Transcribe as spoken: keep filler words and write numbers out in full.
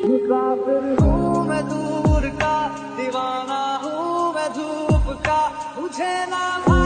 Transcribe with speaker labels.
Speaker 1: मुसाफिर हूँ मैं दूर का, दीवाना हूँ मैं धूप का, मुझे ना